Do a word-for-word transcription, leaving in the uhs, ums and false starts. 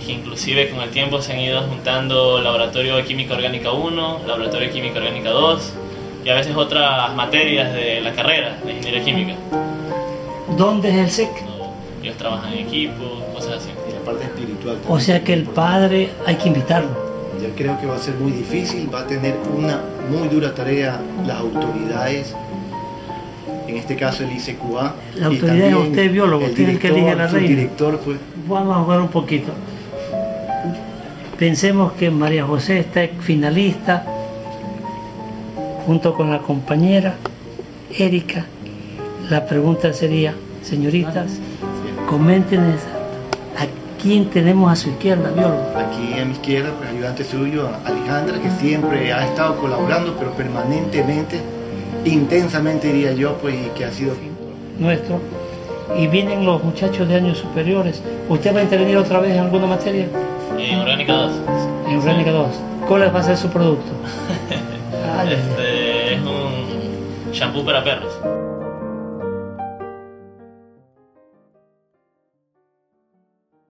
y que inclusive con el tiempo se han ido juntando Laboratorio de Química Orgánica uno, Laboratorio de Química Orgánica dos y a veces otras materias de la carrera de Ingeniería Química. ¿Dónde es el S E C? No, ellos trabajan en equipo, cosas así. Y la parte espiritual también. O sea que el padre hay que invitarlo. Yo creo que va a ser muy difícil, va a tener una muy dura tarea las autoridades, en este caso el I C Q A. La autoridad es usted, biólogo, tienen que elegir a la reina. El director, pues. Vamos a jugar un poquito. Pensemos que María José está finalista, junto con la compañera Erika. La pregunta sería, señoritas, coméntenos a quién tenemos a su izquierda, biólogo. Aquí a mi izquierda, pues ayudante suyo, Alejandra, que siempre ha estado colaborando, pero permanentemente, intensamente diría yo, pues, y que ha sido nuestro. Y vienen los muchachos de años superiores. ¿Usted va a intervenir otra vez en alguna materia? En Orgánica dos. En Orgánica dos. ¿Cuál va a ser su producto? Este es un shampoo para perros.